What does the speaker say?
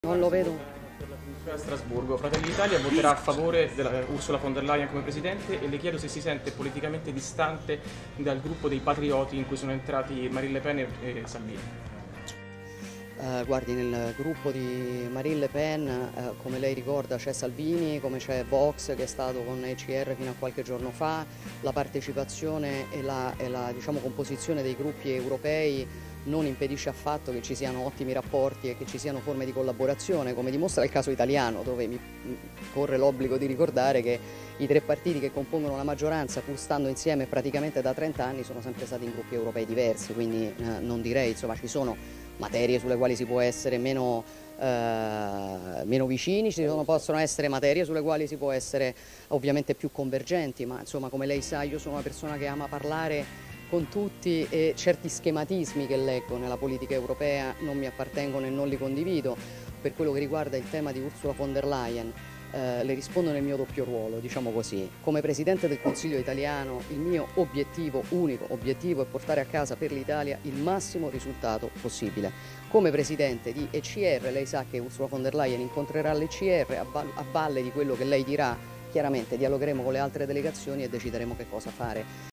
Non lo vedo. A Strasburgo, Fratelli d'Italia voterà a favore della Ursula von der Leyen come presidente e le chiedo se si sente politicamente distante dal gruppo dei patrioti in cui sono entrati Marine Le Pen e Salvini. Guardi, nel gruppo di Marine Le Pen, come lei ricorda, c'è Salvini, come c'è Vox che è stato con ECR fino a qualche giorno fa. La partecipazione e la, diciamo, composizione dei gruppi europei non impedisce affatto che ci siano ottimi rapporti e che ci siano forme di collaborazione, come dimostra il caso italiano, dove mi corre l'obbligo di ricordare che i tre partiti che compongono la maggioranza, pur stando insieme praticamente da 30 anni, sono sempre stati in gruppi europei diversi, quindi non direi, insomma, ci sono materie sulle quali si può essere meno vicini, possono essere materie sulle quali si può essere ovviamente più convergenti, ma insomma, come lei sa, io sono una persona che ama parlare con tutti e certi schematismi che leggo nella politica europea non mi appartengono e non li condivido. Per quello che riguarda il tema di Ursula von der Leyen, le rispondo nel mio doppio ruolo, diciamo così. Come Presidente del Consiglio italiano, il mio obiettivo, unico obiettivo, è portare a casa per l'Italia il massimo risultato possibile. Come Presidente di ECR, lei sa che Ursula von der Leyen incontrerà l'ECR, a valle di quello che lei dirà, chiaramente dialogheremo con le altre delegazioni e decideremo che cosa fare.